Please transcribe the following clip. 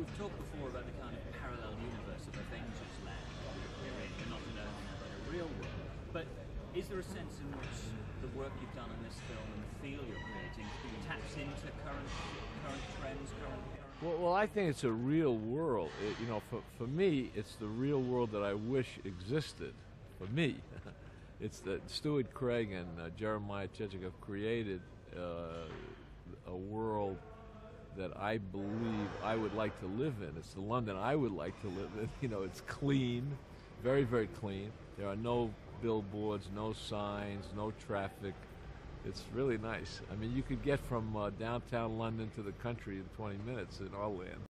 we've talked before about the kind of parallel universe of Avengers land we're in. We're not in a real world. But is there a sense in which the work you've done in this film and the feel you're creating taps into current trends, Well, I think it's a real world. For me, it's the real world that I wish existed. For me, it's that Stuart Craig and Jeremiah Chechik have created a world that I believe I would like to live in. It's the London I would like to live in. It's clean, very, very clean. There are no billboards, no signs, no traffic. It's really nice. I mean, you could get from downtown London to the country in 20 minutes in our land.